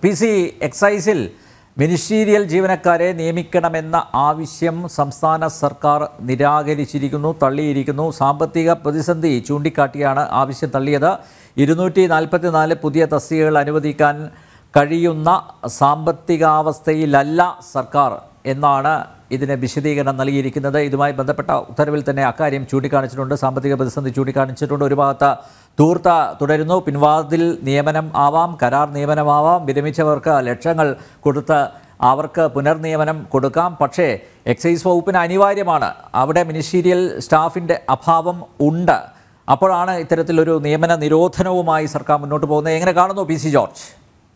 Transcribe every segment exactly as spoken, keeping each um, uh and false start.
P C എക്സൈസിൽ ministerial ജീവനക്കാരെ നിയമിക്കണമെന്ന ആവശ്യം സംസ്ഥാന സർക്കാർ നിരാകരിച്ചിരിക്കുന്നു, തള്ളിയിരിക്കുന്നു. സാമ്പത്തിക പ്രതിസന്ധി ചൂണ്ടിക്കാട്ടിയാണ് ആവശ്യം തള്ളിയത്. ഇരുന്നൂറ്റി നാൽപ്പത്തി നാല് പുതിയ തസ്തികകൾ അനുവദിക്കാൻ കഴിയുന്ന സാമ്പത്തികാവസ്ഥയിലല്ല സർക്കാർ എന്നാണ് ഇതിന് വിശദീകരണം നൽകിയിരിക്കുന്നത്. ഇതുമായി ബന്ധപ്പെട്ട ഉത്തരവിൽ തന്നെ അക്കാര്യം ചൂണ്ടിക്കാണിച്ചിട്ടുണ്ട്. സാമ്പത്തിക പ്രതിസന്ധി ചൂണ്ടിക്കാണിച്ചിട്ടുണ്ട്. ഒരു ഭാഗത്ത് ധൂർത്ത തുടരുന്നു. പിൻവാതിൽ നിയമനം ആവാം, കരാർ നിയമനമാവാം, വിരമിച്ചവർക്ക് ലക്ഷങ്ങൾ കൊടുത്ത് അവർക്ക് പുനർനിയമനം കൊടുക്കാം. പക്ഷേ എക്സൈസ് വകുപ്പിന് അനിവാര്യമാണ്. അവിടെ മിനിസ്റ്റീരിയൽ സ്റ്റാഫിൻ്റെ അഭാവം ഉണ്ട്. അപ്പോഴാണ് ഇത്തരത്തിലൊരു നിയമന നിരോധനവുമായി സർക്കാർ മുന്നോട്ട് പോകുന്നത്. എങ്ങനെ കാണുന്നു പി സി ജോർജ്?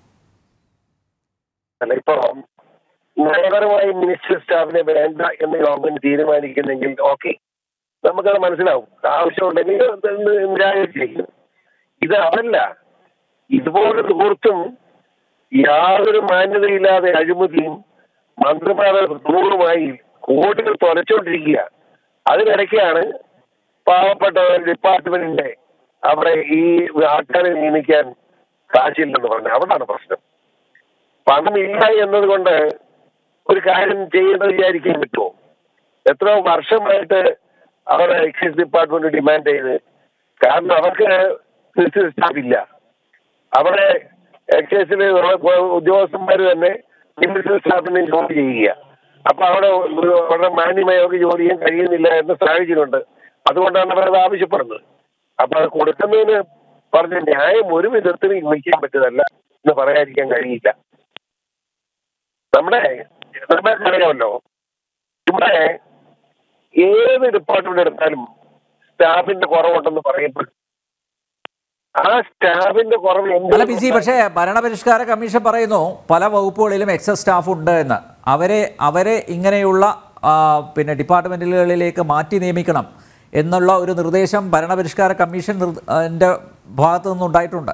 നയപരമായി മിനിസ്റ്റർ സ്റ്റാഫിനെ വേണ്ട എന്ന് ഗവൺമെന്റ് തീരുമാനിക്കുന്നെങ്കിൽ ഓക്കെ, നമുക്കത് മനസ്സിലാവും. ആവശ്യമുണ്ടെങ്കിൽ നിരാകരിച്ചിരിക്കും. ഇത് അതല്ല. ഇതുപോലെ തീർത്തും യാതൊരു മാന്യതയില്ലാതെ അഴിമതിയും മന്ത്രിമാരുടെ ദൂരമായി കോടികൾ തുലച്ചുകൊണ്ടിരിക്കുക. അതിനിടയ്ക്കാണ് പാവപ്പെട്ട ഡിപ്പാർട്ട്മെന്റിന്റെ അവിടെ ഈ ആൾക്കാരെ നിയമിക്കാൻ കാശില്ലെന്ന് പറഞ്ഞത്. അവിടാണ് പ്രശ്നം. പണമില്ല എന്നതുകൊണ്ട് ഒരു കാര്യം ചെയ്യുന്നത് വിചാരിക്കാൻ പറ്റുമോ? എത്ര വർഷമായിട്ട് അവരുടെ എക്സൈസ് ഡിപ്പാർട്ട്മെന്റ് ഡിമാൻഡ് ചെയ്ത്, കാരണം അവർക്ക് സ്റ്റാഫ് ഇല്ല. അവിടെ എക്സൈസിൽ ഉദ്യോഗസ്ഥന്മാർ തന്നെ മിനിസ്റ്റർ സ്റ്റാഫിനെ ജോലി ചെയ്യുക. അപ്പൊ അവിടെ വളരെ മാന്യമായി അവർക്ക് ജോലി ചെയ്യാൻ കഴിയുന്നില്ല എന്ന സാഹചര്യമുണ്ട്. അതുകൊണ്ടാണ് അവരത് ആവശ്യപ്പെടുന്നത്. അപ്പൊ അത് കൊടുക്കുന്നതിന് പറഞ്ഞ ന്യായം ഒരു വിധത്തിലും യോജിക്കാൻ പറ്റുന്നതല്ല എന്ന് പറയാതിരിക്കാൻ കഴിയില്ല. നമ്മുടെ നമുക്കറിയാമല്ലോ, ഇവിടെ ഏത് ഡിപ്പാർട്ട്മെന്റ് എടുത്താലും സ്റ്റാഫിന്റെ കുറവുണ്ടെന്ന് പറയപ്പെടും. ആ സ്റ്റാഫിന്റെ കുറവ് അല്ല പി സി, പക്ഷേ ഭരണപരിഷ്കാര കമ്മീഷൻ പറയുന്നു പല വകുപ്പുകളിലും എക്സസ് സ്റ്റാഫ് ഉണ്ട് എന്ന്. അവരെ അവരെ ഇങ്ങനെയുള്ള പിന്നെ ഡിപ്പാർട്ട്മെന്റുകളിലേക്ക് മാറ്റി നിയമിക്കണം എന്നുള്ള ഒരു നിർദ്ദേശം ഭരണപരിഷ്കാര കമ്മീഷൻ ഭാഗത്തു നിന്നുണ്ടായിട്ടുണ്ട്.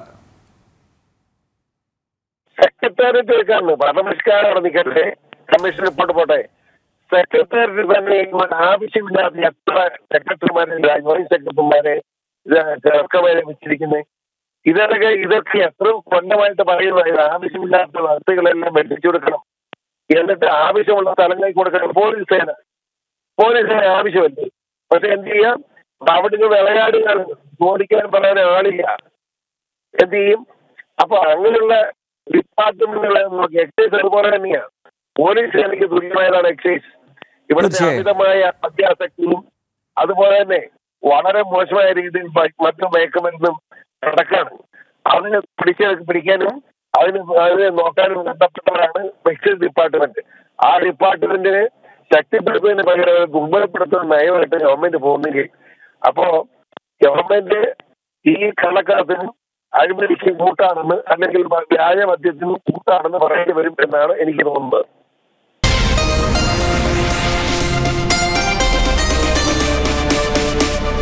സെക്രട്ടേറിയറ്റ് എടുക്കാണ് ഭരണപരിഷ്കാരം നടന്നിക്കട്ടെ, കമ്മീഷൻ റിപ്പോർട്ട് പോട്ടെ. സെക്രട്ടേറിയറ്റ് തന്നെ ആവശ്യമില്ലാത്ത എത്ര സെക്രട്ടറിമാരെ, ജോയിന്റ് സെക്രട്ടറിമാരെ ക്ലർക്കമാരെ വെച്ചിരിക്കുന്നത്. ഇതൊക്കെ ഇതൊക്കെ എത്ര കൊല്ലമായിട്ട് പറയുന്നത് ആവശ്യമില്ലാത്ത വസ്തുക്കളെല്ലാം വെട്ടിച്ചു കൊടുക്കണം, എന്നിട്ട് ആവശ്യമുള്ള സ്ഥലങ്ങളിൽ കൊടുക്കണം. പോലീസ് സേന പോലീസ് സേന ആവശ്യമല്ലേ? പക്ഷെ എന്ത് ചെയ്യാം, അവിടുന്ന് വിളയാടുകൾ ചോദിക്കാൻ പറയാൻ ആളില്ല. എന്ത് ചെയ്യും? അപ്പൊ അങ്ങനെയുള്ള ഡിപ്പാർട്ട്മെന്റുകളെ നോക്കി എക്സൈസ് അതുപോലെ തന്നെയാണ്. പോലീസ് സേനയ്ക്ക് തുല്യമായതാണ് എക്സൈസ്. ഇവിടുത്തെ അമിതമായ അത്യാസക്തിയും അതുപോലെ തന്നെ വളരെ മോശമായ രീതിയിൽ മറ്റു മയക്കുമരുന്നും നടക്കാണ്. അതിന് പിടിച്ച പിടിക്കാനും അതിന് അതിനെ നോക്കാനും ബന്ധപ്പെട്ടവരാണ് എക്സൈസ് ഡിപ്പാർട്ട്മെന്റ്. ആ ഡിപ്പാർട്ട്മെന്റിനെ ശക്തിപ്പെടുത്തുന്നതിന് പകരം ദുർബലപ്പെടുത്തുന്ന നയമായിട്ട് ഗവൺമെന്റ് പോകുന്നെങ്കിൽ അപ്പോ ഗവൺമെന്റ് ഈ കള്ളക്കടത്തിനും അഴിമതിക്ക് കൂട്ടാണെന്ന് അല്ലെങ്കിൽ വ്യാജ മദ്യത്തിനും കൂട്ടാണെന്ന് പറയേണ്ടി വരും എന്നാണ് എനിക്ക് തോന്നുന്നത്.